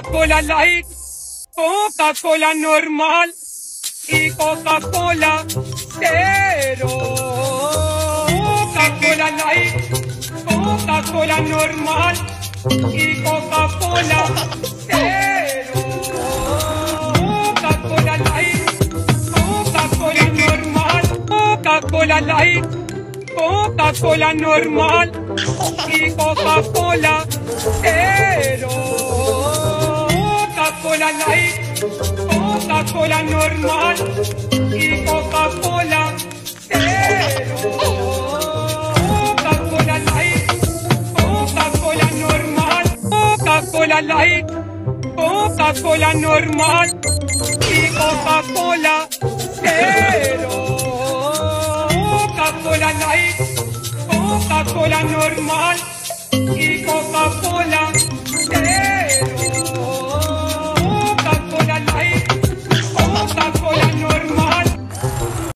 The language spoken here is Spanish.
Coca-Cola Light, Coca-Cola normal y Coca-Cola cero. Coca-Cola Light, Coca-Cola normal y Coca-Cola cero. Coca-Cola Light, Coca-Cola normal, Coca-Cola Light, Coca-Cola normal y Coca-Cola cero. Coca-Cola Light, Coca-Cola normal y Coca-Cola cero. Coca-Cola Light, Coca-Cola normal, Coca-Cola Light, Coca-Cola normal y Coca-Cola cero. Coca-Cola Light, Coca-Cola normal y Coca-Cola